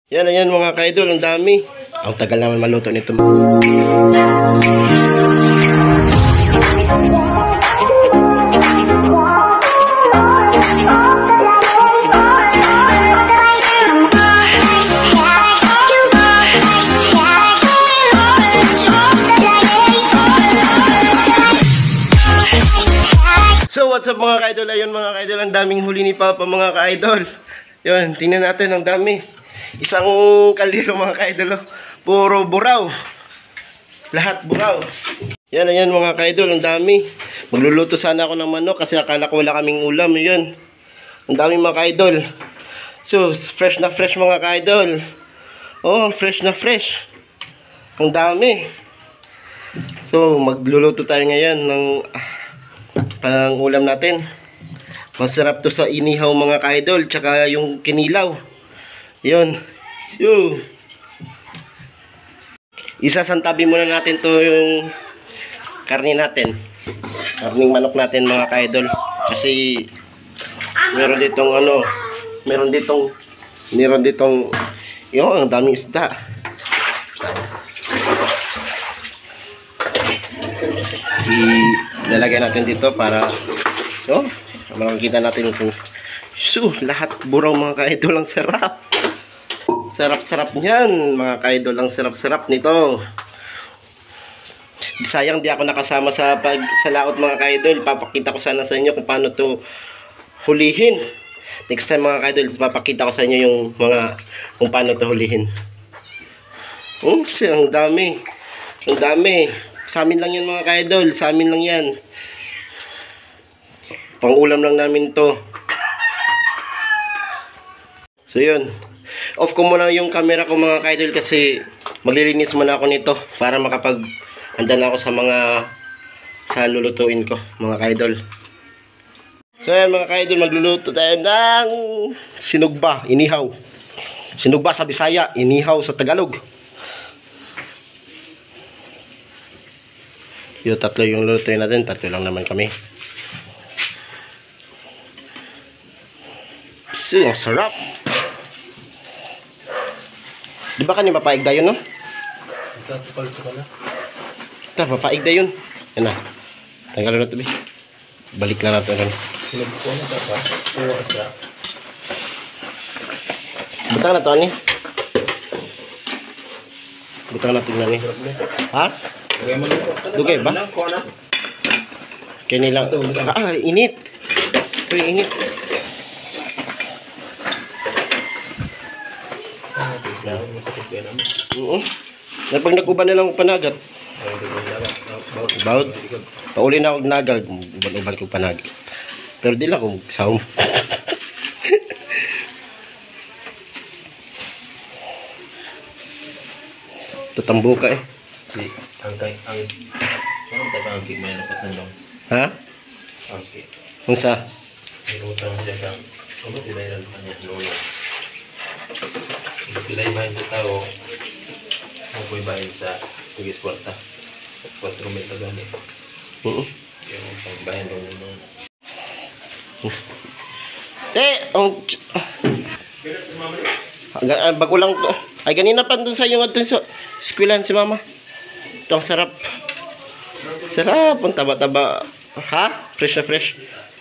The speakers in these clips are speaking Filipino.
Yan, ayan mga ka-idol, ang dami. Ang tagal naman maluto nito. So what's up mga ka-idol? Ayun mga ka-idol, ang daming huli ni Papa mga ka-idol. Yun, tingnan natin, ang dami. Isang kaldero mga ka-idol, oh. Puro buraw. Lahat buraw. Yan, ayan mga ka-idol, ang dami. Magluluto sana ako ng manok kasi akala ko wala kaming ulam. Yun, ang dami mga ka-idol. So, fresh na fresh mga ka-idol. Oh, fresh na fresh. Ang dami. So, magluluto tayo ngayon ng pang ulam natin. Masarap to sa inihaw mga ka-idol, tsaka yung kinilaw. Yun. Yo. Isasantabi muna natin to yung karne natin. Karning manok natin mga ka-idol. Kasi meron ditong yung ang daming isda. Ilalagay natin dito para makikita natin kung lahat buraw mga ka-idol. Ang sarap. Sarap-sarap niyan mga ka-idol. Ang sarap-sarap nito. Sayang di ako nakasama sa laot mga ka-idol. Papakita ko sana sa inyo kung paano to hulihin. Next time mga ka-idol, papakita ko sa inyo yung kung paano to hulihin. Ang dami. Ang dami. Sa amin lang yan mga ka-idol. Sa amin lang yan. Pang ulam lang namin to. So yun. Off ko muna yung camera ko mga ka-idol kasi maglilinis muna ako nito para makapag-handa na ako sa lulutuin ko mga ka-idol. So yan mga ka-idol, magluluto tayo ng sinugba, inihaw. Sinugba sa Bisaya, inihaw sa Tagalog. Yung tatlo yung lulutuin natin, tatlo lang naman kami. So, ang sarap. Di ba kanina papaig dayon, no? Ito, papaig dayon. Yan na. Tanggalin na ito, balik na natin. Butang na ito, ani? Butang na ito, ani? Ha? Dugay ba? Kaya nilang... init. Ito yung init. Pag nag-uban na lang panagat. Bawd. Pauli na akong nagag. Uban ko panagat. Pero di lang akong saum. Tatambo ka eh. Ha? Unsa? Pilay bahin sa tao, mapoy bahin sa pag-isporta. 4 metro gani. Yung pagbahin doon ng... Bago lang to. Ay, ganina pa dun sa yung sa eskwelahan si mama. Ito ang sarap. Sarap. Ang taba-taba. Ha? Fresh na fresh.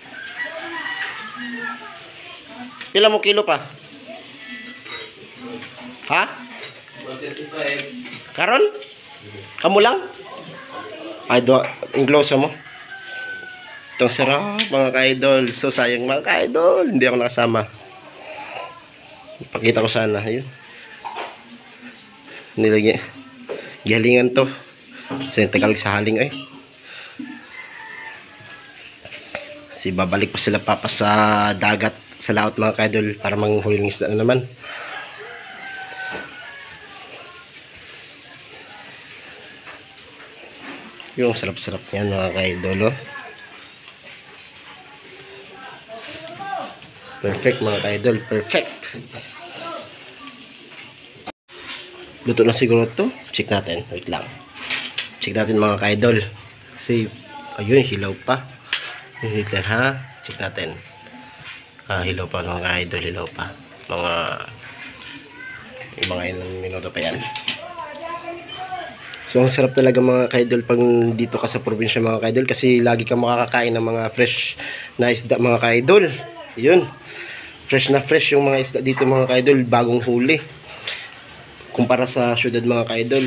Pila mo kilo pa? Ha? Karon? Kamu lang? Ay, inglosa mo. Itong sarap mga ka-idol. So sayang mga ka-idol, hindi ako nakasama. Ipakita ko sana. Ayun. Nilagyan. Galingan to. So yung Tagalog sa haling ay. Si babalik pa sila papa sa dagat, sa laot mga ka-idol para manghuling isda na naman. Yung sarap-sarap niyan mga ka-idol. Perfect mga ka-idol, perfect. Luto na siguro to. Check natin, wait lang. Check natin mga ka-idol. Kasi ayun, hilaw pa. Wait lang ha. Check natin. Hilaw pa mga ka-idol, hilaw pa. Mga mga ilang minuto pa yan. So ang sarap talaga mga kaidol pag dito ka sa probinsya mga kaidol, kasi lagi kang makakakain ng mga fresh na isda mga kaidol. Yun, fresh na fresh yung mga isda dito mga kaidol, bagong huli kumpara sa syudad mga kaidol.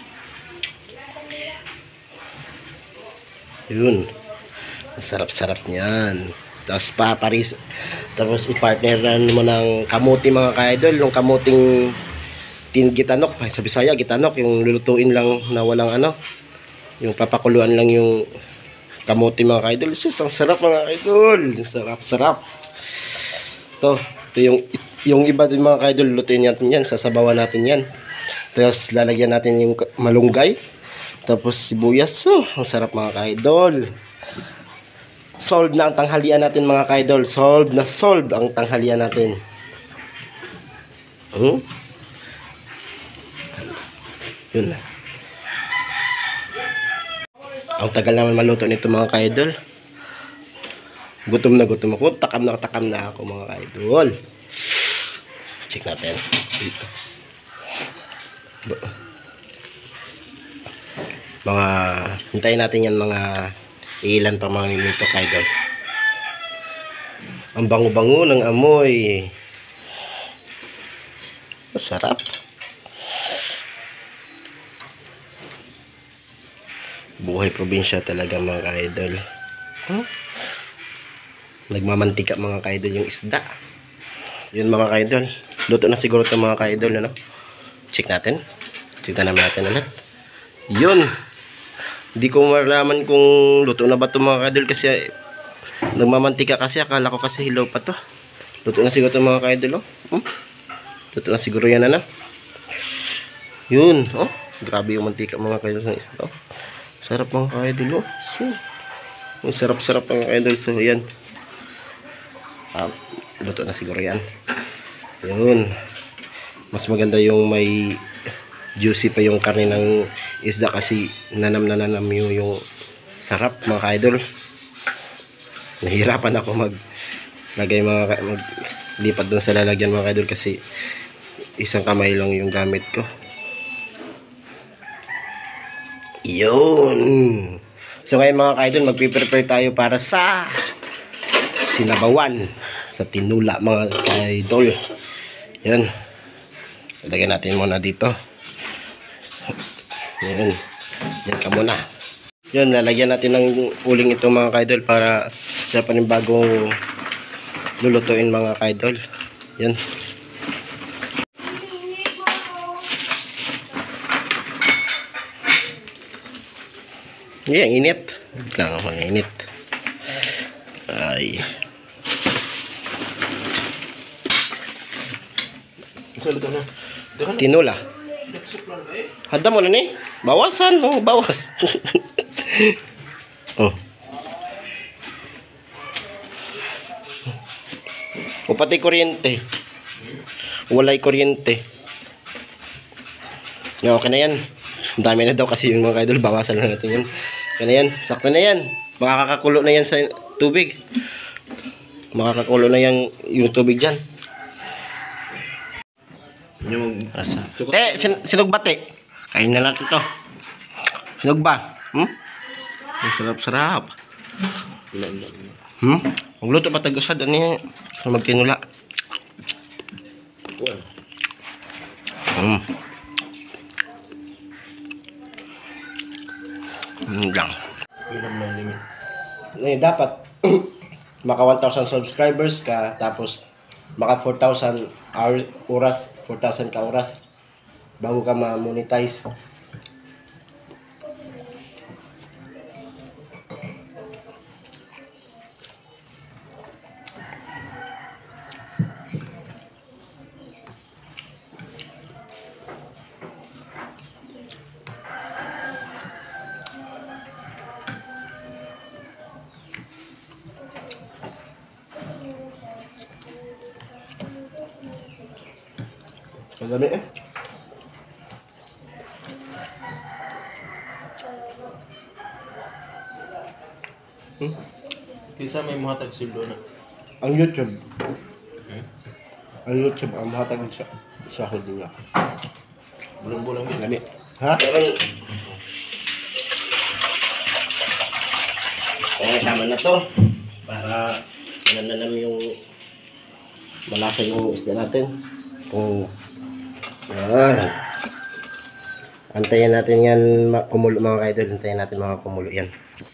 Yun, sarap-sarap niyan. Tapos i-partneran mo ng kamuti mga kaidol, yung kamuting gitanok, sa Bisaya gitanok, yung lulutuin lang na walang ano, yung papakuluan lang yung kamuti mga kaidol. Ang sarap mga kaidol, sarap. Ito yung iba din mga kaidol, lutuin natin yan, sasabawan natin yan. Tapos lalagyan natin yung malunggay, tapos sibuyas. Ang sarap mga kaidol. Solve na ang tanghalian natin mga kaidol. Solve ang tanghalian natin. Yun na. Ang tagal naman maluto nito mga kaidol. Gutom na ako. Takam na ako mga kaidol. Check natin. Hintayin natin yan mga ilan pa mga minuto kaidol. Ang bango-bango ng amoy. Masarap. Buhay probinsya talaga mga kaidol. Nagmamantika mga kaidol yung isda. Yun mga kaidol. Luto na siguro ito mga kaidol. Ano? Check natin. Tignan natin ulit. Yun. Hindi ko malaman kung luto na ba ito mga kaidol, kasi nagmamantika kasi. Akala ko kasi hilaw pa to. Luto na siguro ito mga kaidol. Luto na siguro yan na. Yun. Grabe yung mantika mga kaidol ng isda. Sarap mga kaidol. Ang sarap-sarap mga kaidol. So yan. Luto na siguro yan. Yun. Mas maganda yung may juicy pa yung karne ng isda, kasi nanam yung sarap mga kaidol. Nahihirapan ako maglipat dun sa lalagyan mga kaidol, kasi isang kamay lang yung gamit ko. Yun. So ngayon mga kaidol, magpiprepare tayo para sa sinabawan sa tinula mga kaidol. Yan. Lagyan natin muna dito. Yan. Yan ka muna. Yan, lalagyan natin ng uling ito mga kaidol para sa panibagong lulutuin mga kaidol. Yan. Yan, init. Lang ang init. Ay. Tinula. Handa mo na ni. Bawasan. Bawas. O pati kuryente. Walay kuryente. Okay na yan. Ang dami na daw kasi yung mga kaidol. Bawasan na natin yun. Okay na yan. Sakto na yan. Makakakulo na yan sa tubig. Makakakulo na yan yung tubig dyan. Yung asa. Sinog ba te? Kain na natin to. Sinog ba? Ang sarap-sarap. Magluto pa tagusad ani sa magtinula. Lang. Ilan na limit? Dapat maka 1,000 subscribers ka, tapos maka 4,000 oras, 4,000 ka oras bago ka ma-monetize. Madami eh. Kisa may mga tagsildo na. Ang YouTube. Ang YouTube ang mahatag Sahod din ako. Bulang-bulang din. Lami. Ha? Parang... tama na to. Para naman yung malasa yung isda natin. Kung... Antayin natin yan kumulo mga kaidol. Antayin natin mga kumulo yan.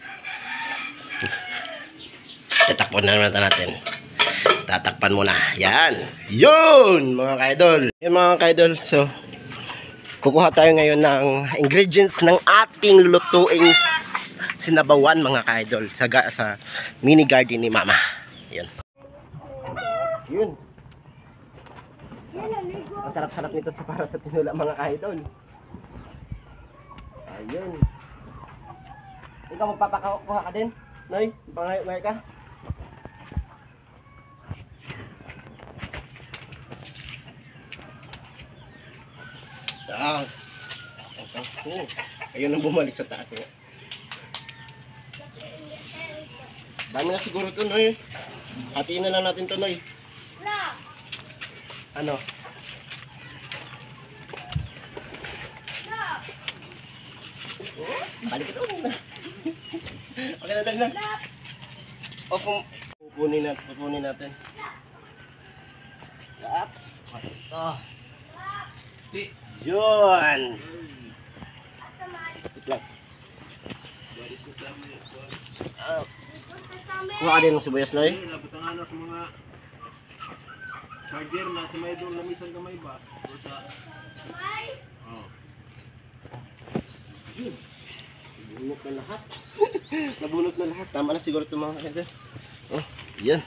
Tatakpan na natin. Tatakpan muna. Yan. Yun mga kaidol. Yan mga kaidol. So, kukuha tayo ngayon ng ingredients ng ating lulutuing sinabawan mga kaidol. Sa mini garden ni Mama. Yan. Yun. Ang sarap-sarap nito para sa tinula mga kaidol. Ayun. Ikaw magpapakuha ka din? Noy, pangay ka? Ayun ang bumalik sa taas. Dami na siguro to, Noy. Hatiin na lang natin to, Noy. Ano? Balik ito. Okay na, dali na. Pupunin natin. Laps. Ito. Yun. Itlog. Kuha ka din ng sibuyas, Noy. Nabutangan ako mga charger na sa may doon lamisan kamay ba? Doon sa... Oh. Yun. Nabunot na lahat. Nabunot na lahat. Tama na siguro ito mga kaidol. Oh, yan.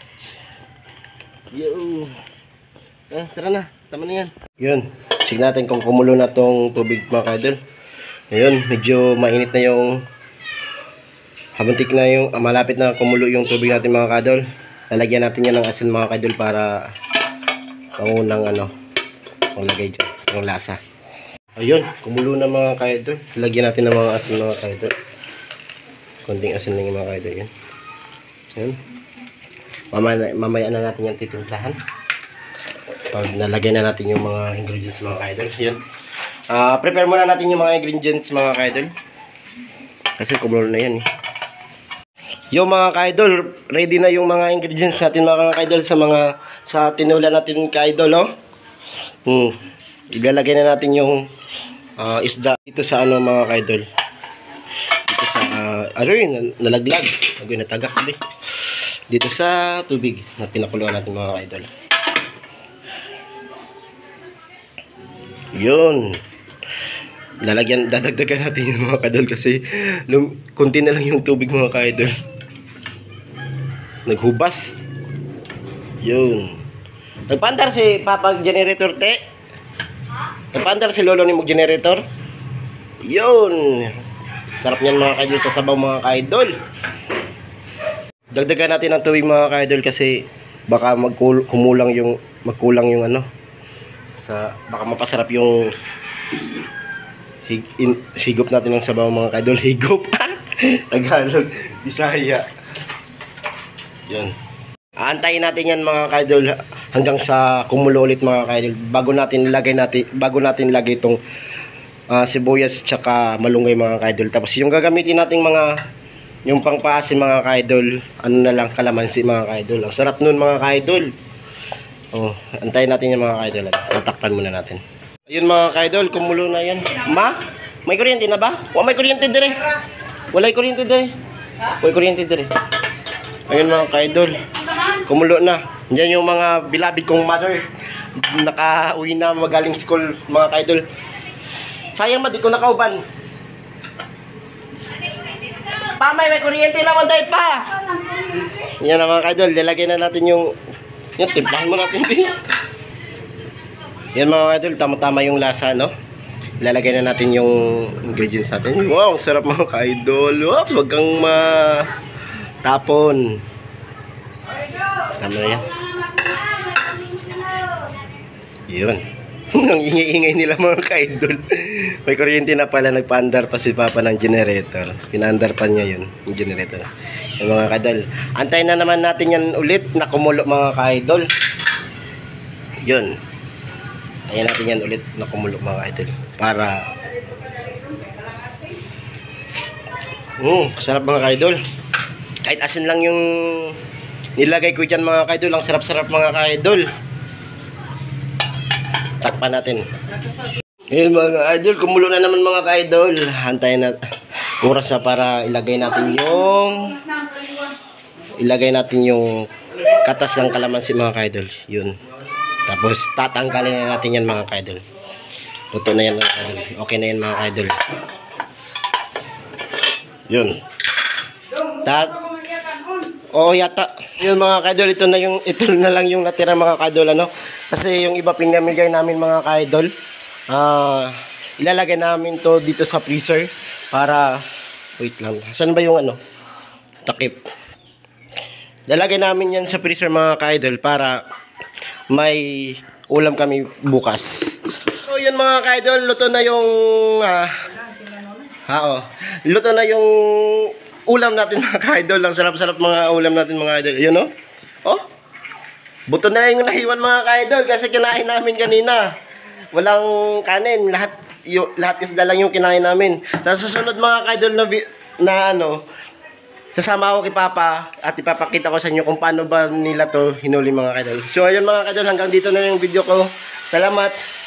Yun. Tara na. Tama na yan. Yun. Check natin kung kumulo na tong tubig mga kaidol. Ngayon, medyo mainit na yung habantik na yung malapit na kumulo yung tubig natin mga kaidol. Lalagyan natin yan ng asin mga kaidol para pangunang panglagay dyan, yung lasa. Ayun, kumulo na mga kaidol. Lagyan natin ng mga asin mga kaidol. Konting asin lang yung mga kaidol yan. Ayun. Mamaya na natin yan titimplahan. Pag nalagyan na natin yung mga ingredients mga kaidol. Ayun. Prepare muna natin yung mga ingredients mga kaidol. Kasi kumulo na yan eh. Yung mga kaidol, ready na yung mga ingredients natin mga kaidol sa tinula natin kaidol, oh. Ilalagay na natin yung isda dito sa mga kaidol. Dito sa yun, nalaglag. Natagak ulit. Dito sa tubig na pinakuluan natin mga kaidol. Yun. Dadagdagan natin yung mga kaidol kasi konti na lang yung tubig mga kaidol. Naghubas. Yun. Nagpandar si Papa generator te. Nagpandar si Lolo ni mag generator. Yun. Sarap niyan mga kaidol sa sabaw mga kaidol. Dagdagan natin ng tubig mga kaidol kasi baka magkulang yung baka mapasarap yung higop natin ng sabaw mga kaidol. Higop. Tagalog, Bisaya. Yun. Aantayin natin yan mga kaidol hanggang sa kumulo ulit mga kaidol bago natin ilagay itong sibuyas tsaka malunggay mga kaidol. Tapos yung gagamitin nating yung pangpaasin mga kaidol, na lang, kalamansi mga kaidol. Ang sarap nun mga kaidol. Oh, antayin natin yung mga kaidol. Tatakpan muna natin. Ayun mga kaidol, kumulo na yan. Ma, may kuryente na ba? May kuryente dire. Walay kuryente dire. May kuryente dire. Ayun mga kaidol, kumulo na. Diyan yung mga bilabid kong mother. Naka-uwi na magaling school mga kaidol. Sayang di ko nakauban. May kuryente naman tayo pa. Yan na mga kaidol, lalagay na natin yung timplahan mo natin. Yan mga kaidol, tama-tama yung lasa, no? Lalagay na natin yung ingredients natin. Wow, sarap mga kaidol. Wow, wag kang tapon. Tama na yan. Yun. Ang ingay-ingay nila mga kaidol. May kuryente na pala, nagpaandar pa si Papa ng generator. Pinaandar pa niya yun, yung generator. Yung mga kaidol. Antayin na naman natin yan ulit na kumulo mga kaidol. Yun. Ayan natin yan ulit na kumulo mga idol. Para sarap mga idol. Kahit asin lang yung nilagay ko dyan mga idol. Ang sarap-sarap mga idol. Takpan natin. Ayan mga idol, kumulo na naman mga idol. Hantayin na oras na para ilagay natin yung katas ng kalamansi mga idol. Yun. Tapos tatanggalin na natin yan mga idol. Luto na yan mga idol. Okay na yan mga idol. Yun. Oo yata. Yun mga idol, ito na lang yung natira mga idol ano. Kasi yung iba pinamigay namin mga idol. Ilalagay namin to dito sa freezer para wait lang. Saan ba yung ano? Takip. Lalagay namin yan sa freezer mga idol para may ulam kami bukas. So yun mga ka-idol, luto na yung luto na yung ulam natin mga ka-idol. Ang sarap-sarap mga ulam natin mga idol. Yun oh. Buto na yung nahiwan mga ka-idol kasi kinain namin kanina. Walang kanin, lahat isda lang yung kinain namin. Sa susunod mga ka-idol na sasama ako kay Papa at ipapakita ko sa inyo kung paano ba nila to hinuli mga kadol. So ayun mga kadol, hanggang dito na yung video ko. Salamat!